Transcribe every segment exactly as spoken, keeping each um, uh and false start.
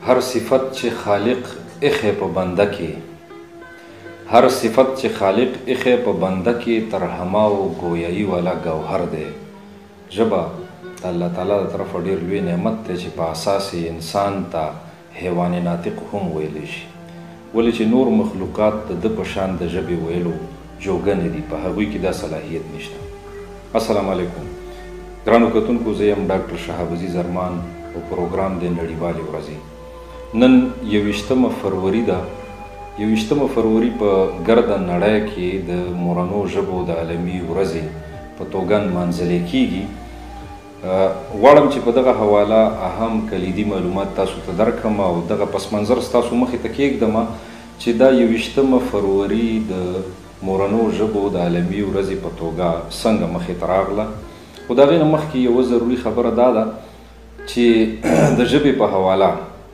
هر صفت چې خالق اخی په بنده کې هر صفت چې خالق اخی په بنده کې تر هماو گویایی والا گوهر دی. ژبه د الله تعالی د طرفه ډېر لوی نعمت دی چې په اساس انسان ته حیوان ناطق هم ویلی شي، ولې چې نور مخلوقات د ده په شان د ژبې ویلو جوګنې دي، په هغوی کې دا صلاحیت نشته. السلام علیکم ګرانو کتونکو، زه یم ډاکټر شهاب عزیز ارمان او پروګرام دی نړیوالې ورځې. نن یوویشتمه فروری ده. یوویشتمه فروری په ګرده نړۍ کې د مورنو ژبو د عالمي ورځې په توګه نمانځلې کیږي. غواړم چې په دغه حواله اهم کلیدي معلومات تاسو ته درکړم او دغه پس منظر ستاسو مخې ته کیږدم چې دا یوویشتمه فروری د مورنو ژبو د عالمي ورځې په توګه څنګه مخې ته راغله. خو د هغې نه مخکې یوه ضروري خبره دا ده چې د ژبې په حواله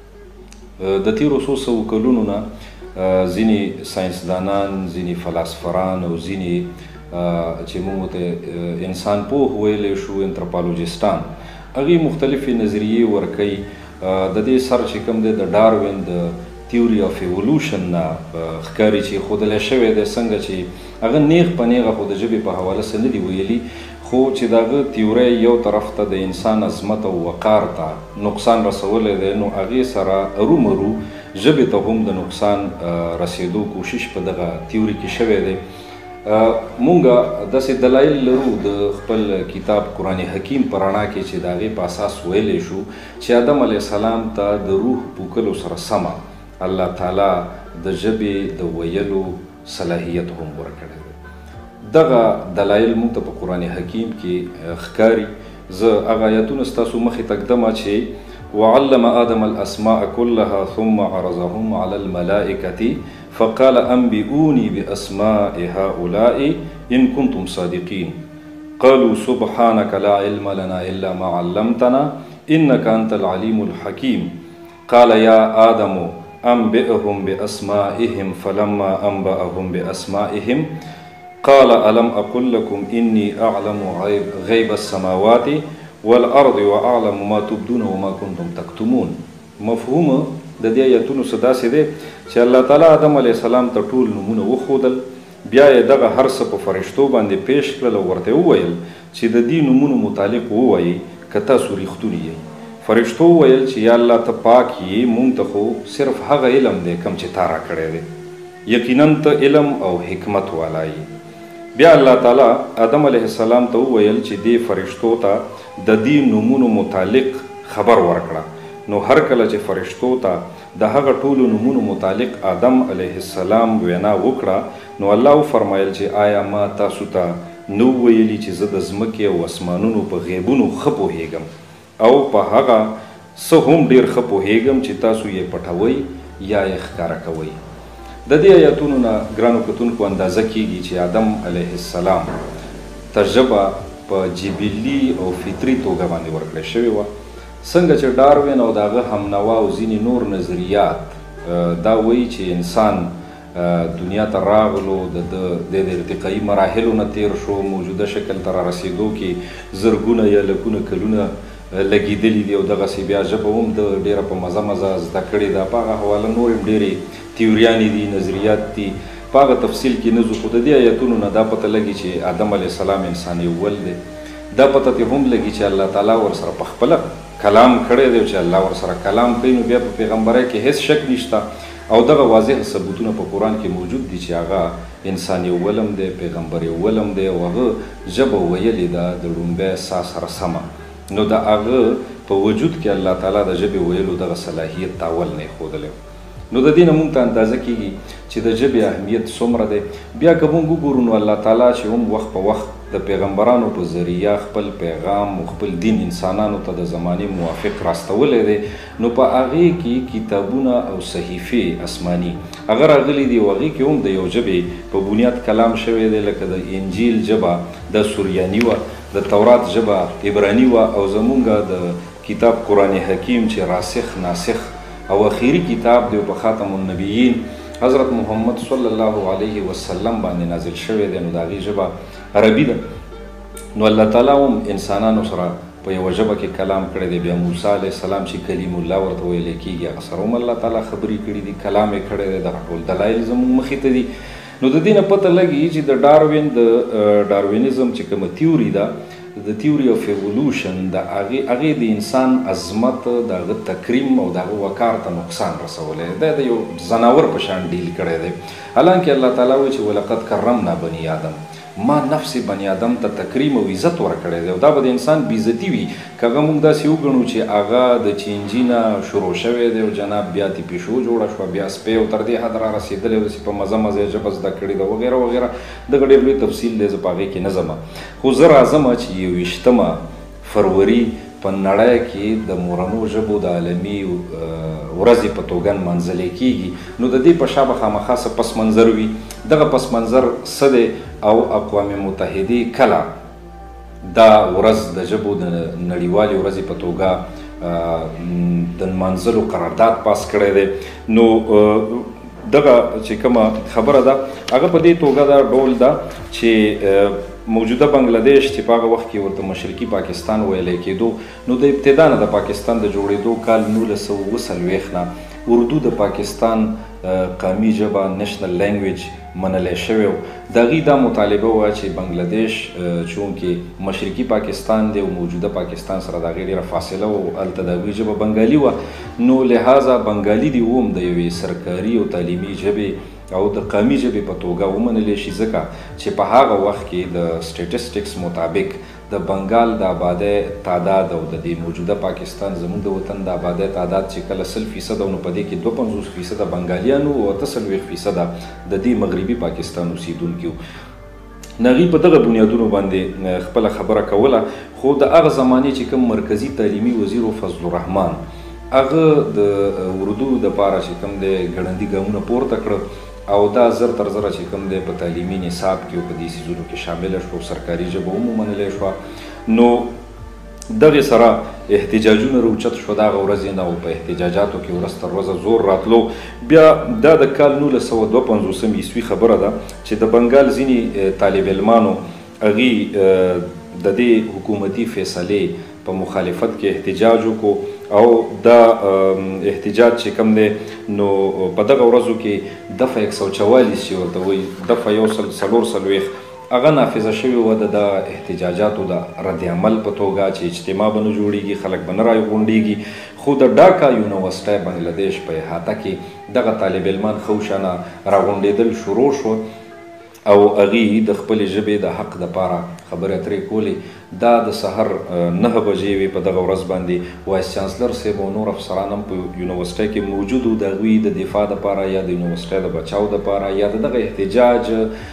د تیرو څو سوو کلونو نه ځینې ساینسدانان، ځینې فلاسفران او ځینې چې موږ ته انسان پوه ویلی شو انتروپالوجستان، هغې مختلفې نظریې ورکوي. د دې سر چې کوم دی د ډاروین د تیوري اف ایولوشن نه ښکاري چې ښودلی شوی دی څنګه چې هغه نیغ په نیغه خو د ژبې په حواله څه نه دي ویلي، خو چې د هغه تیوری یو طرف ته د انسان عظمت او وقار ته نقصان رسولی دی، نو هغې سره ارومرو ژبې ته هم د نقصان رسېدو کوشش په دغه تیوري کې شوی دی. مونږ داسې دلایل لرو د خپل کتاب قرآن حکیم په رڼا کې چې د هغې په اساس ویلی شو چې آدم علیه السلام ته د روح پوکلو سره سمه الله تعالی د ژبې د ویلو صلاحیت هم ورکړی دی. دغه دلایل موږ ته په قرآن حکیم کې ښکاري. زه هغه آیتونه ستاسو مخې ته ږدمه چې وعلم آدم الاسماء كلها ثم عرضهم على الملائكة فقال انبئوني باسماء هؤلاء ان كنتم صادقين قالوا سبحانك لا علم لنا الا ما علمتنا انك انت العليم الحكيم قال يا آدم انبئهم باسمائهم فلما انبأهم باسمائهم قال الم اقل لكم اني اعلم غيب السماوات والارض واعلم ما تبدون وما كنتم تكتمون. مفهوم د دې آیتونو څه داسې دی چې الله تعالی آدم علیه السلام ته ټول نومونه وښودل، بیا یې دغه هر څه په فرشتو باندې پیش کړل او ورته وویل چې د دې نومونو متعلق ووایي که تاسو ریښتوني یئ. فرشتو وویل چې یا الله ته پاک یې، مونږ ته خو صرف هغه علم دی کوم چې تا راکړی دی، یقینا ته علم او حکمت والا یې. بیا الله تعالی آدم علیه السلام ته وویل چې دې فرشتو ته د دې نومونو متعلق خبر ورکړه. نو هر کله چې فرشتو ته د هغه ټولو نومونو متعلق آدم علیه السلام وینا وکړه، نو الله وفرمایل چې آیا ما تاسو ته نو ویلي چې زه د ځمکې او اسمانونو په غیبونو ښه پوهیږم او په هغه څه هم ډېر ښه پوهیږم چې تاسو یې پټوئ یا یې ښکاره کوئ. د دې آیتونو نه ګرانو کتونکو اندازه کیږي چې آدم علیه السلام ته ژبه په جبلي او فطري توګه باندې ورکړی شوې وه. څنګه چې ډاروین او د هغه همنوا او ځینې نور نظریات دا وایي چې انسان دنیا ته راغلو، د د ارتقایي مراحلو نه تیر شو، موجوده شکل ته را رسېدو کې زرګونه یا لکونه کلونه لګېدلي دي او دغسې بیا ژبه هم د ډېره په مزه مزه زده کړې ده. په هغه حواله نور هم ډېرې تیوریانې دي، نظریات دي، په هغه تفصیل کې نه ځو، خو د دې آیتونو نه دا پته لګي چې آدم علیه السلام انسان اول دی. دا پته ترې هم لګي چې الله تعالی ورسره په خپله کلام کړی دی، چې الله ورسره کلام کوي، نو بیا په پیغمبرۍ کې هیڅ شک نشته. او دغه واضح ثبوتونه په قرآن کې موجود دي چې هغه انسان اول هم دی، پیغمبر اول هم دی او هغه ژبه ویلې ده د لومبی سا سره سمه. نو د هغه په وجود کې الله تعالی د ژبې ویلو دغه صلاحیت ته اول نه ایښودلی. نو د دې نه موږ ته اندازه کیږي چې د ژبې اهمیت څومره دی. بیا که موږ وګورو نو الله تعالی چې هم وخت په وخت د پیغمبرانو په ذریعه خپل پیغام او خپل دین انسانانو ته د زمانې موافق راستولی دی، نو په هغې کې کتابونه او صحیفې اسماني هغه راغلي دي او هغې کې هم د یو ژبې په بنیاد کلام شوی دی، لکه د انجیل ژبه د سوریاني وه، د تورات ژبه عبراني وه، او زمونږ د کتاب قرآن حکیم چې راسخ ناسخ او اخیری کتاب دی په خاتم النبیین حضرت محمد صلی الله علیه وسلم باندې نازل شوی دی، نو د هغې ژبه عربي ده. نو الله تعالی هم انسانانو سره په یوه ژبه کې کلام کړی دی. بیا موسی علیه السلام چې کلیم الله ورته ویلی کېږي هغه سره هم الله تعالی خبرې کړي دي، کلام یې کړی دی. دغه ټول دلایل زموږ مخې ته دي. نو د دې نه پته لګي چې د ډاروین د ډاروینزم چې کومه تیوري ده، د تیوري اف ایولوشن، د هغې هغې د انسان عظمت، د هغه تکریم او د هغه وقار ته نقصان رسولی دی. د یو ځناور په شان ډیل کړی دی. حالانکه الله تعالی وایي چې ولقد کرمنا بني آدم، ما نفس بني آدم ته تکریم او عزت ورکړی دی. او دا به د انسان بېعزتي وي که هغه موږ داسې وګڼو چې هغه د چینجي نه شروع شوی دی او جناب بیا تې پیشو جوړه شوه، بیا سپی او تر دې حد را رسېدلی او داسې په مزه مزه یې ژبه زده کړې ده وغیره وغیره. دغه ډېر لوی تفصیل دی، زه په هغې کې نه ځم. خو زه راځم چې یوویشتمه فروری په نړۍ کې د مورنو ژبو د عالمي ورځې په توګه نمانځلی کېږي. نو د دې په شا به خامخا څه پس منظر وي. دغه پس منظر څه دی او اقوام متحدې کله دا ورځ د ژبو د نړیوالې ورځې په توګه د نمانځلو قرارداد پاس کړی دی. نو دغه چې کومه خبره ده هغه په دې توګه دا ډول ده چې موجوده بنګلادیش چې په هغه وخت کې ورته مشرقي پاکستان ویلی کېدو، نو د ابتدا نه د پاکستان د جوړېدو کال نولس سوه اوه څلوېښت نه اردو د پاکستان قومي ژبه نیشنل لینګویج منلی شوی و. د هغې دا مطالبه وه چې بنګلادیش چونکې مشرقي پاکستان دی او موجوده پاکستان سره د هغې ډېره فاصله وه او هلته د هغوی ژبه بنګالي وه، نو لحاظه بنګالي دې هم د یوې سرکاري او تعلیمي ژبې او د قومي ژبې په توګه ومنلی شي، ځکه چې په هغه وخت کې د سټیټسټکس مطابق د بنګال د آبادۍ تعداد او د دې موجوده پاکستان زموږ د وطن د آبادۍ تعداد چې کله سل فیصده نو په دې کې دوه پنځوس فیصده بنګالیان او اته څلوېښت فیصده د دې مغربي پاکستان اوسېدونکي وو. هغوی په دغه بنیادونو باندې خپله خبره کوله. خو د هغه زمانې چې کوم مرکزي تعلیمي وزیر و فضل الرحمن، هغه د اردو دپاره چې کوم دی ګړندي ګامونه پورته کړه او دا زر تر زره چې کوم دی په تعلیمي نصاب کې او په دې څیزونو کې شامله شوه او سرکاري ژبه هم ومنلی شوه. نو دغې سره احتجاجونه راوچت شوه د هغه ورځې نه او په احتجاجاتو کې ورځ تر ورځه زور راتلو. بیا دا د کال نولس سوه دوه پنځوسم عیسوي خبره ده چې د بنګال ځینې طالب علمانو هغوی د دې حکومتي فیصلې په مخالفت کې احتجاج وکړو او دا احتجاج چې کوم دی نو په دغه ورځو کې دفعه یک سوه چوالیس چې ورته وایي دفعه یو سل څلور څلوېښت هغه نافظه شوې وه د د احتجاجاتو د رد عمل په توګه چې اجتماع به نه جوړېږي، خلک به نه راغونډېږي. خو د ډاکا یونیورسټۍ بنګلادیش په احاطه کې دغه طالب علمان ښه وشانه راغونډېدل شروع شوه او هغوی د خپلې ژبې د حق دپاره خبرې اترې کولې. دا د سحر نهه بجې وې په دغه ورځ باندې. وایس چانسلر صاحب او نور افسران هم په یونیورسټۍ کې موجود وو د هغوی د دفاع دپاره یا د یونیورسټۍ د بچاو دپاره یا د دغه احتجاج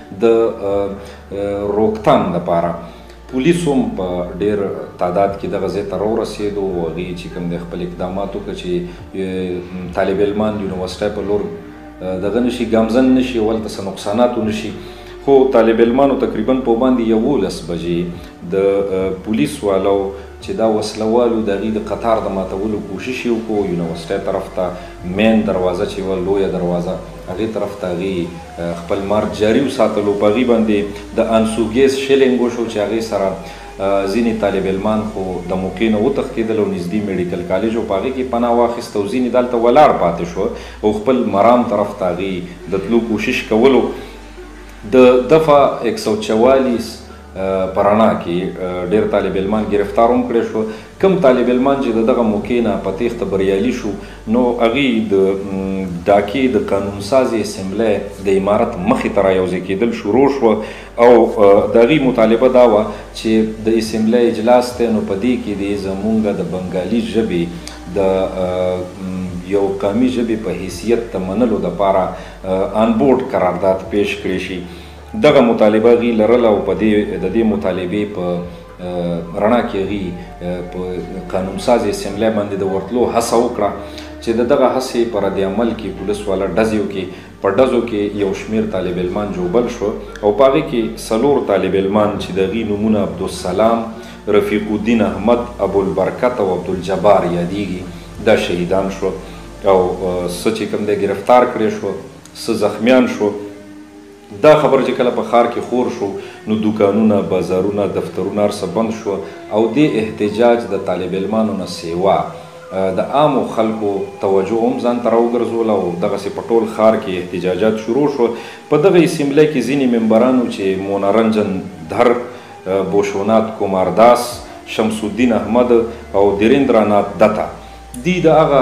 د روکتام دپاره. پولیسو هم په ډېر تعداد کې دغه ځای ته راورسېدو او هغوی چې کوم دی خپل اقدامات وکړه چې طالب علمان یونیورسټۍ په لور دغه نشي ګامزن نشي او هلته څه نقصانات ونشي. خو طالب علمانو تقریبا په باندې یولس بجې د پولیس والو چې دا وسله والو د هغوی د قطار د ماتولو کوشش یې وکړو. یونیورسټۍ طرف ته مین دروازه چې وه لویه دروازه هغې طرف ته هغوی خپل مارچ جاري وساتلو. په هغوی باندې د انسوګیز شیلینګ وشو چې هغې سره ځینې طالب علمان خو د موقع نه وتښتېدل او نږدې میډیکل کالج او په هغې کې پناه واخیسته او ځینې دلته ولاړ پاتې شوه او خپل مرام طرف ته هغوی د تلو کوشش کولو. د دفعه یک سوه چوالیس په رڼا کې ډېر طالب علمان ګرفتار هم کړی شو. کم طالب علمان چې د دغه موقع نه په تیښته بریالي شو نو هغوی د ډاکې د قانونسازې اسمبلی د عمارت مخې ته رایوځای کېدل شروع شوه او د هغوی مطالبه دا وه چې د اسمبلی اجلاس دی نو په دې کې د زمونږ د بنګالي ژبې د یو قومي ژبې په حیثیت د منلو دپاره آنبورډ قرارداد پیش کړی شي. دغه مطالبه هغوی لرله او په دې د دې مطالبې په رڼا کې هغوی په قانونسازې اسمبلی باندې د ورتلو هڅه وکړه چې د دغه هڅې په رد عمل کې پولیس والا ډزې وکړي. په ډزو کې یو شمېر طالب علمان جوبل شو او په هغې کې څلور طالب علمان چې د هغوی نومونه عبدالسلام، رفیق الدین احمد، ابوالبرکت او عبدالجبار یادیږي، دا شهیدان شو او څه چې کوم دی ګرفتار کړی شو، څه زخمیان شو دا خبر چې کله په ښار کې خور شو نو دوکانونه بازارونه دفترونه هر څه بند شو او دې احتجاج د طالب علمانو نه سیوا د عامو خلکو توجه هم ځان ته راوګرځول او دغسې په ټول ښار کې احتجاجات شروع شو. په دغه اسمبلی کې ځینې ممبرانو چې مونارنجن دھر، بوشونات کمارداس، شمس الدین احمد او دیریندرانات دتا، دی د هغه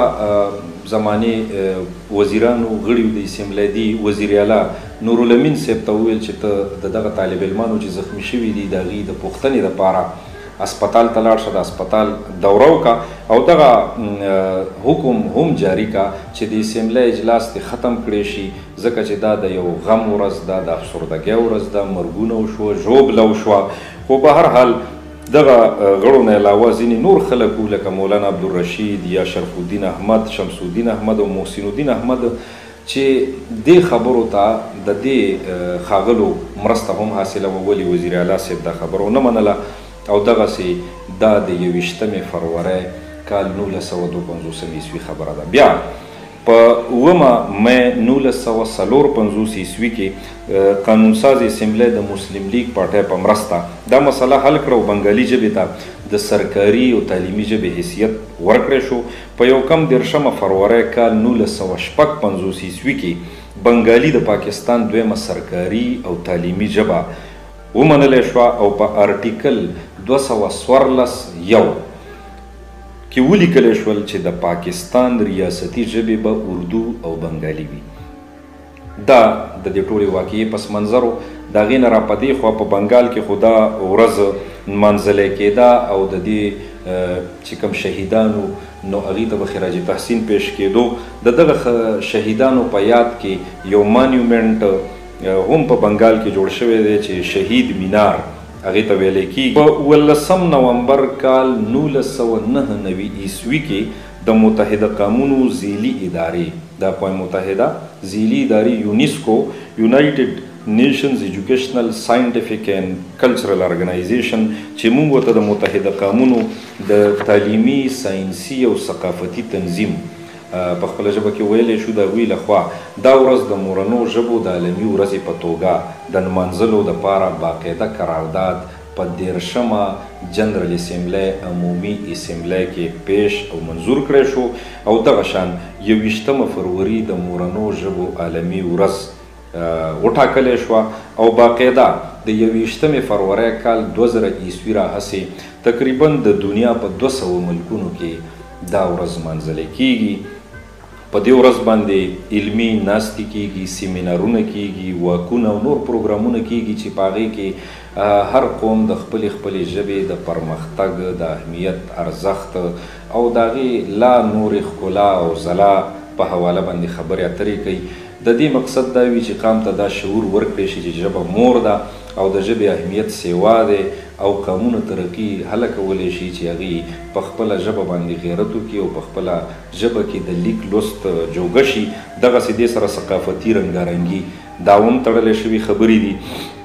زمانې وزیرانو غړي د اسمبلی دی وزیر اعلی نورالامین صاحب ته وویل چې ته د دغه طالب علمانو چې زخمی شوي دي د هغې د پوښتنې دپاره اسپتال ته لاړ شه، د اسپتال دوره وکړه او دغه حکم هم جاری کا چې د اسمبلی اجلاس دې ختم کړی شي، ځکه چې دا د یو غم ورځ ده، د افسردګۍ ورځ ده، مرګونه وشوه، ژوبله وشوه. خو به هر حال دغه غړو نه علاوه ځینې نور خلک وو لکه مولانا عبدالرشید یا شرف الدین احمد، شمس الدین احمد او محسن الدین احمد چې دې خبرو ته د دې ښاغلو مرسته هم حاصله وه، ولې وزیر اعلی صاحب دا خبره ونه منله او دغسې دا د یویشتمې فروری کال نولس سوه دوه پنځوسم عیسوي خبره ده. بیا په اوومه مې نولس سوه څلور پنځوس عیسوي کې قانونساز اسمبلی د مسلم لیگ پارټۍ په مرسته دا مسله حل کړه او بنګالي ژبې ته د سرکاري او تعلیمي ژبې حیثیت ورکړی شو. په یو کم دېرشمه فروری کال نولس سوه شپږ پنځوس عیسوي کې بنګالي د پاکستان دویمه سرکاري او تعلیمي ژبه ومنلی شوه او په ارټیکل دوه سوه څوارلس یو کې ولیکلی شول چې د پاکستان ریاستي ژبې به اردو او بنګالي وي. دا د دې ټولې واقعې پس منظر و. د هغې نه را په دې خوا په بنګال کې خو دا ورځ نمانځلی کېده او د دې چې کوم شهیدانو نو هغې ته به خراج تحسین پیش کېدو. د دغه شهیدانو په یاد کې یو مانیومنټ هم په بنګال کې جوړ شوی دی چې شهید مینار هغې ته ویلی کېږي. په اوولسم نومبر کال نولس سوه نهه نوي عیسوي کې د متحده قومونو ځیلي ادارې د اقوام متحده ځیلي ادارې یونیسکو یونایټډ نیشنز ایجوکیشنل ساینټیفیک اینډ کلچرل ارګنایزیشن چې موږ ورته د متحده قومونو د تعلیمي، ساینسي او ثقافتي تنظیم په خپله ژبه کې ویلی شو، د هغوی لخوا دا ورځ د مورنو ژبو د عالمي ورځې په توګه د نمانځلو دپاره باقاعده قرارداد په دېرشمه جنرال اسمبلی عمومي اسمبلی کې پیش او منظور کړی شو او دغه شان یویشتمه فروری د مورنو ژبو عالمي ورځ وټاکلی شوه او باقاعده د یویشتمې فروری کال دوه زره عیسوي راهسې تقریبا د دنیا په دوه سوه ملکونو کې دا ورځ منځلی کیږي. په دې ورځ باندې علمي ناستې کیږي، سیمینارونه کیږي، واکونه او نور پروګرامونه کیږي چې په هغې کې هر قوم د خپلې خپلې ژبې د پرمختګ، د اهمیت، ارزښت او د هغې لا نورې ښکلا او ځلا په حواله باندې خبرې اترې کوي. د دې مقصد دا وي چې قام ته دا شعور ورکړی شي چې ژبه مور ده او د ژبې اهمیت سیوا دی او قومونه ترقي هله کولی شي چې هغې په خپله ژبه باندې غیرت وکړي او په خپله ژبه کې د لیک لوست جوګه شي. دغسې دې سره ثقافتي رنګارنګي دا هم تړلی شوي خبرې دي.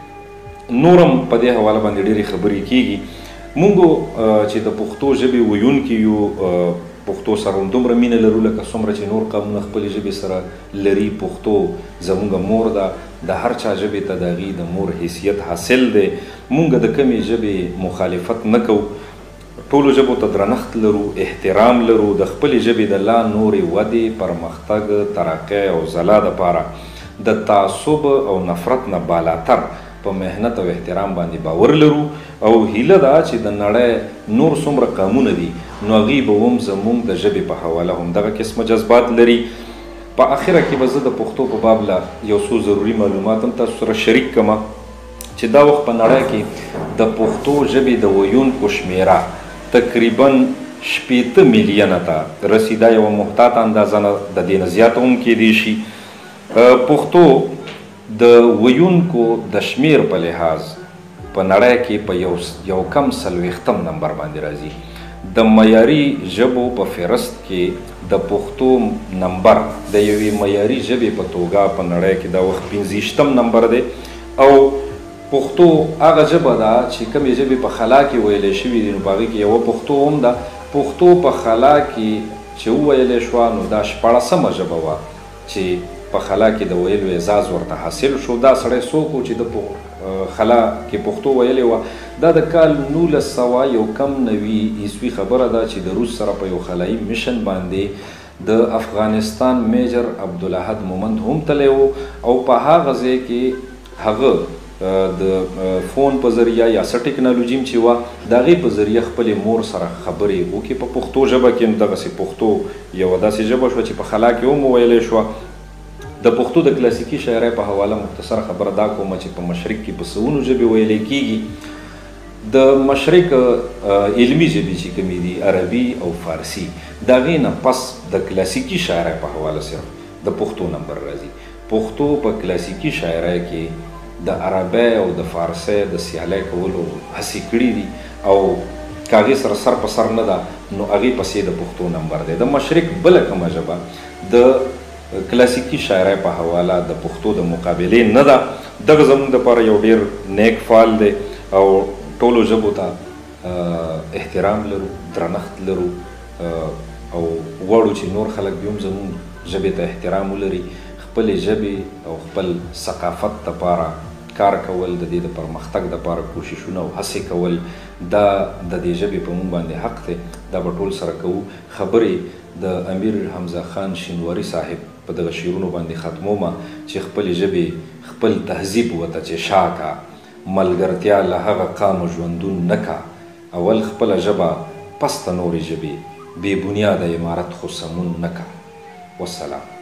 نورم په دې حواله باندې ډېرې خبرې کیږي. موږ چې د پښتو ژبې ویونکي یو، پښتو سره همدومره مینه لرو لکه څومره چې نور قومونه خپلې ژبې سره لري. پښتو زموږ مور ده، د هر چا ژبې ته د هغې د مور حیثیت حاصل دی. موږ د کمې ژبې مخالفت نه کوو، ټولو ژبو ته درنښت لرو، احترام لرو. د خپلې ژبې د لا نورې ودې، پرمختګ، ترقۍ او ځلا دپاره د تعصب او نفرت نه بالاتر په محنت او احترام باندې باور لرو او هیله ده چې د نړۍ نور څومره قومونه دي نو هغوی به هم زموږ د ژبې په حواله همدغه قسمه جذبات لري. په اخره کې به زه د پښتو په باب له یو څو ضروري معلومات هم تاسو سره شریک کړم چې دا وخت په نړۍ کې د پښتو ژبې د ویونکو شمیره تقریبا شپېته میلیونه ته رسیدا. یوه محتاطه اندازه د دې نه زیاته هم کیدی شي. پښتو د ویونکو د شمیر په لحاظ په نړۍ کې په یو یو کم څلوېښتم نمبر باندې راځي. د معیاري ژبو په فهرست کې د پښتو نمبر د یوې معیاري ژبې په توګه په نړۍ کې دا وخت پنځه نمبر دی او پښتو هغه ژبه ده چې کومې ژبې په خلا کې ویلی شوي دي نو په هغې کې یوه پښتو هم ده. پښتو په خلا کې چې وویلی شوه نو دا شپاړسمه ژبه وه چې په خلا کې د ویلو اعزاز ورته حاصل شو. دا سړی څوک و چې د خلا کې پښتو ویلې وه؟ دا د کال نولس سوه یو کم نوي عیسوي خبره ده چې د روس سره په یو خلایي میشن باندې د افغانستان میجر عبدالاحد مومند هم تللی و او په هغه ځای کې هغه د فون په ذریعه یا څه ټکنالوژي چې وه د هغې په ذریعه خپلې مور سره خبرې وکړي په پښتو ژبه کې. نو دغسې پښتو یوه داسې ژبه شوه چې په خلا کې هم وویلی شوه. د پښتو د کلاسیکي شاعرۍ په حواله مختصره خبره دا کومه چې په مشرق کې په سوونو ژبې ویلی کېږي. د مشرق علمي ژبې چې کومې دي عربي او فارسي، د هغې نه پس د کلاسیکي شاعرۍ په حواله صرف د پښتو نمبر راځي. پښتو په کلاسیکي شاعرۍ کې د عربۍ او د فارسۍ د سیالۍ کولو هڅې کړي دي او که هغې سره سر په سر نه ده نو هغې پسې د پښتو نمبر دی. د مشرق بله کومه ژبه د کلاسیکي شاعرۍ په حواله د پښتو د مقابلې نه ده. دغه زموږ دپاره یو ډېر نیک فعال دی او ټولو ژبو ته احترام لرو، درنښت لرو او غواړو چې نور خلک بیا هم زموږ ژبې ته احترام ولري، خپلې ژبې او خپل ثقافت دپاره کار کول، د دې د پرمختګ دپاره کوششونه او هڅې کول، دا د دې ژبې په مونږ باندې حق دی. دا به ټول سره کوو. خبرې د امیر حمزه خان شینواري صاحب په دغه شعرونو باندې ختمومه چې خپلې ژبې خپل تهذیب ورته چې شا کا، ملګرتیا له هغه قامه ژوندون نه کا، اول خپله ژبه پس ته نورې ژبې، بې بنیاده عمارت خو سمون نه کا. والسلام.